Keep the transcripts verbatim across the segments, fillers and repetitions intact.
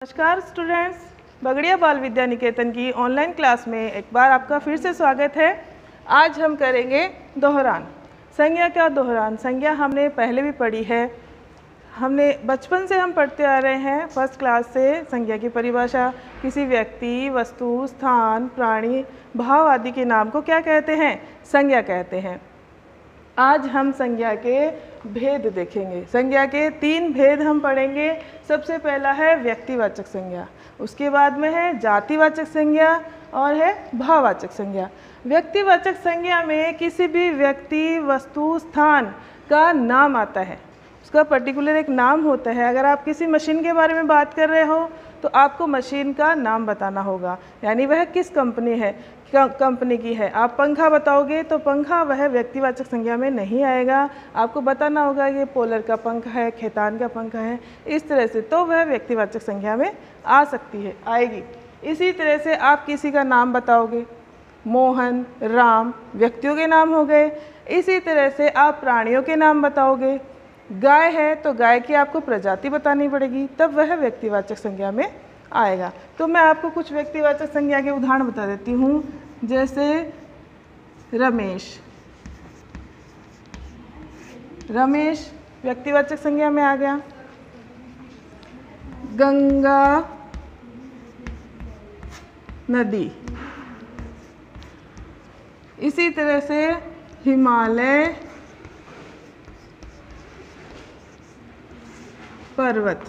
नमस्कार स्टूडेंट्स, बगड़िया बाल विद्या निकेतन की ऑनलाइन क्लास में एक बार आपका फिर से स्वागत है। आज हम करेंगे दोहरान। संज्ञा क्या दोहरान? संज्ञा हमने पहले भी पढ़ी है। हमने बचपन से हम पढ़ते आ रहे हैं फर्स्ट क्लास से। संज्ञा की परिभाषा किसी व्यक्ति, वस्तु, स्थान, प्राणी, भाव आदि के नाम को क्या कहते हैं? संज्ञा कहते हैं। आज हम संज्ञा के भेद देखेंगे। संज्ञा के तीन भेद हम पढ़ेंगे। सबसे पहला है व्यक्तिवाचक संज्ञा, उसके बाद में है जातिवाचक संज्ञा और है भाववाचक संज्ञा। व्यक्तिवाचक संज्ञा में किसी भी व्यक्ति, वस्तु, स्थान का नाम आता है, उसका पर्टिकुलर एक नाम होता है। अगर आप किसी मशीन के बारे में बात कर रहे हो तो आपको मशीन का नाम बताना होगा, यानी वह किस कंपनी है कंपनी की है। आप पंखा बताओगे तो पंखा वह व्यक्तिवाचक संज्ञा में नहीं आएगा। आपको बताना होगा कि पोलर का पंखा है, खेतान का पंखा है, इस तरह से, तो वह व्यक्तिवाचक संज्ञा में आ सकती है, आएगी। इसी तरह से आप किसी का नाम बताओगे, मोहन, राम, व्यक्तियों के नाम हो गए। इसी तरह से आप प्राणियों के नाम बताओगे। गाय है तो गाय की आपको प्रजाति बतानी पड़ेगी, तब वह व्यक्तिवाचक संज्ञा में आएगा। तो मैं आपको कुछ व्यक्तिवाचक संज्ञा के उदाहरण बता देती हूँ, जैसे रमेश। रमेश व्यक्तिवाचक संज्ञा में आ गया। गंगा नदी। इसी तरह से हिमालय पर्वत।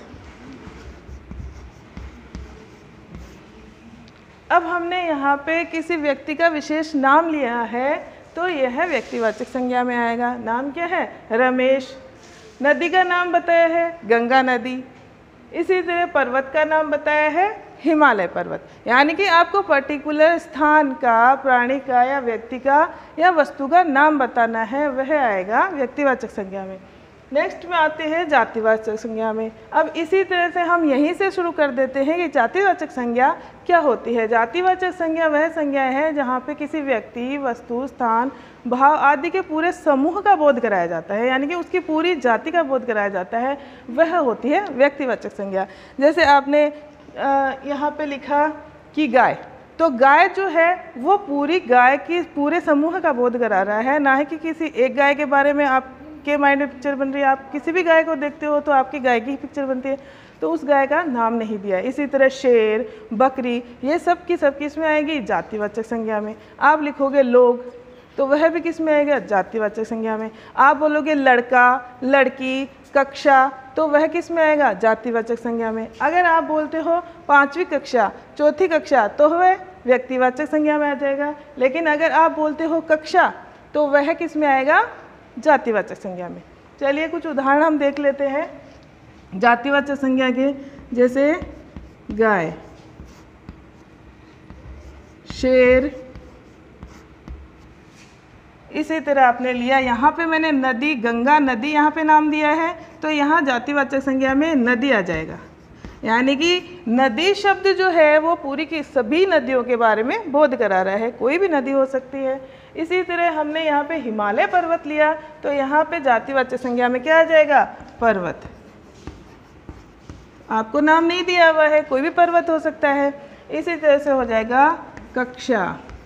अब हमने यहाँ पे किसी व्यक्ति का विशेष नाम लिया है तो यह व्यक्तिवाचक संज्ञा में आएगा। नाम क्या है? रमेश। नदी का नाम बताया है गंगा नदी। इसी तरह पर्वत का नाम बताया है हिमालय पर्वत। यानी कि आपको पर्टिकुलर स्थान का, प्राणी का या व्यक्ति का या वस्तु का नाम बताना है, वह आएगा व्यक्तिवाचक संज्ञा में। नेक्स्ट में आते हैं जातिवाचक संज्ञा में। अब इसी तरह से हम यहीं से शुरू कर देते हैं कि जातिवाचक संज्ञा क्या होती है। जातिवाचक संज्ञा वह संज्ञा है जहाँ पे किसी व्यक्ति, वस्तु, स्थान, भाव आदि के पूरे समूह का बोध कराया जाता है, यानी कि उसकी पूरी जाति का बोध कराया जाता है, वह होती है व्यक्तिवाचक संज्ञा। जैसे आपने यहाँ पे लिखा कि गाय, तो गाय जो है वो पूरी गाय की पूरे समूह का बोध करा रहा है, ना ही कि किसी एक गाय के बारे में आप के माइंड में पिक्चर बन रही है। आप किसी भी गाय को देखते हो तो आपकी गाय की ही पिक्चर बनती है, तो उस गाय का नाम नहीं दिया है। इसी तरह शेर, बकरी, ये सब की सब किस में आएगी? जातिवाचक संज्ञा में। आप लिखोगे लोग तो वह भी किस में आएगा? जातिवाचक संज्ञा में। आप बोलोगे लड़का, लड़की, कक्षा, तो वह किस में आएगा? जातिवाचक संज्ञा में। अगर आप बोलते हो पाँचवीं कक्षा, चौथी कक्षा, तो वह व्यक्तिवाचक संज्ञा में आ जाएगा। लेकिन अगर आप बोलते हो कक्षा, तो वह किस में आएगा? जातिवाचक संज्ञा में। चलिए कुछ उदाहरण हम देख लेते हैं जातिवाचक संज्ञा के, जैसे गाय, शेर। इसी तरह आपने लिया, यहाँ पे मैंने नदी, गंगा नदी यहाँ पे नाम दिया है, तो यहाँ जातिवाचक संज्ञा में नदी आ जाएगा। यानी कि नदी शब्द जो है वो पूरी की सभी नदियों के बारे में बोध करा रहा है, कोई भी नदी हो सकती है। इसी तरह हमने यहाँ पे हिमालय पर्वत लिया, तो यहाँ पे जातिवाचक संज्ञा में क्या आ जाएगा? पर्वत। आपको नाम नहीं दिया हुआ है, कोई भी पर्वत हो सकता है। इसी तरह से हो जाएगा कक्षा,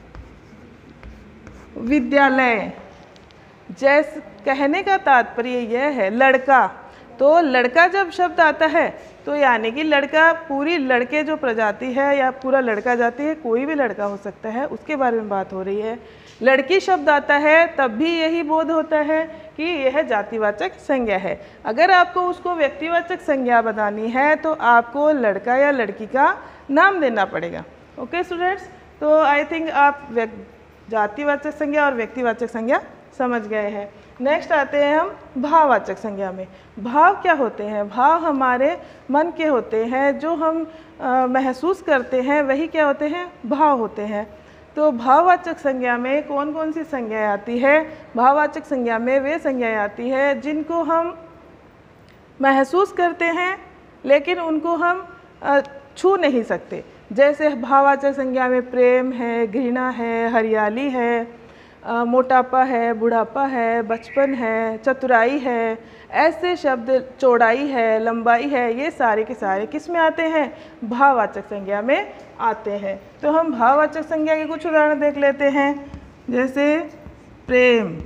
विद्यालय। जैसे कहने का तात्पर्य यह है, लड़का, तो लड़का जब शब्द आता है तो यानी कि लड़का, पूरी लड़के जो प्रजाति है या पूरा लड़का जाति है, कोई भी लड़का हो सकता है, उसके बारे में बात हो रही है। लड़की शब्द आता है तब भी यही बोध होता है कि यह जातिवाचक संज्ञा है। अगर आपको उसको व्यक्तिवाचक संज्ञा बनानी है तो आपको लड़का या लड़की का नाम देना पड़ेगा। ओके स्टूडेंट्स, तो आई थिंक आप जातिवाचक संज्ञा और व्यक्तिवाचक संज्ञा समझ गए हैं। नेक्स्ट आते हैं हम भाववाचक संज्ञा में। भाव क्या होते हैं? भाव हमारे मन के होते हैं, जो हम आ, महसूस करते हैं, वही क्या होते हैं? भाव होते हैं। तो भाववाचक संज्ञा में कौन कौन सी संज्ञाएं आती है? भाववाचक संज्ञा में वे संज्ञाएं आती है जिनको हम महसूस करते हैं लेकिन उनको हम छू नहीं सकते। जैसे भाववाचक संज्ञा में प्रेम है, घृणा है, हरियाली है, अ, मोटापा है, बुढ़ापा है, बचपन है, चतुराई है, ऐसे शब्द, चौड़ाई है, लंबाई है, ये सारे के सारे किस में आते हैं? भाववाचक संज्ञा में आते हैं। तो हम भाववाचक संज्ञा के कुछ उदाहरण देख लेते हैं, जैसे प्रेम,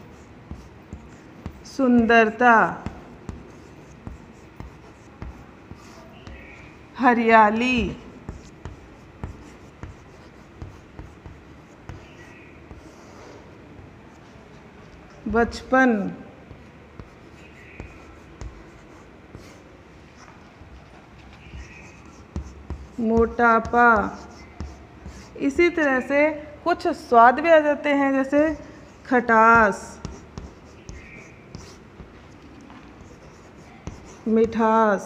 सुंदरता, हरियाली, बचपन, मोटापा। इसी तरह से कुछ स्वाद भी आ जाते हैं, जैसे खटास, मिठास,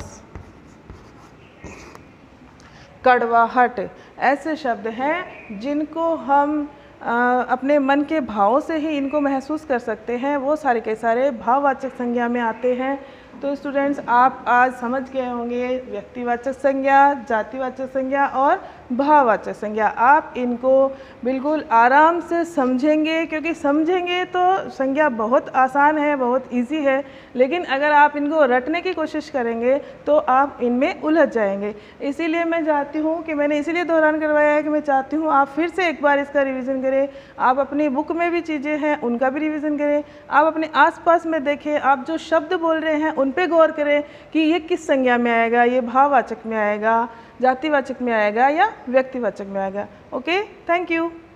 कड़वाहट। ऐसे शब्द हैं जिनको हम आ, अपने मन के भावों से ही इनको महसूस कर सकते हैं, वो सारे के सारे भाववाचक संज्ञा में आते हैं। तो स्टूडेंट्स, आप आज समझ गए होंगे व्यक्तिवाचक संज्ञा, जातिवाचक संज्ञा और भाववाचक संज्ञा। आप इनको बिल्कुल आराम से समझेंगे, क्योंकि समझेंगे तो संज्ञा बहुत आसान है, बहुत इजी है, लेकिन अगर आप इनको रटने की कोशिश करेंगे तो आप इनमें उलझ जाएंगे। इसीलिए मैं चाहती हूँ कि मैंने इसीलिए दोहरान करवाया है कि मैं चाहती हूँ आप फिर से एक बार इसका रिवीजन करें। आप अपनी बुक में भी चीज़ें हैं उनका भी रिवीजन करें, आप अपने आसपास में देखें, आप जो शब्द बोल रहे हैं उन पे गौर करें कि ये किस संज्ञा में आएगा, ये भाववाचक में आएगा, जातिवाचक में आएगा या व्यक्तिवाचक में आएगा। Okay, thank you.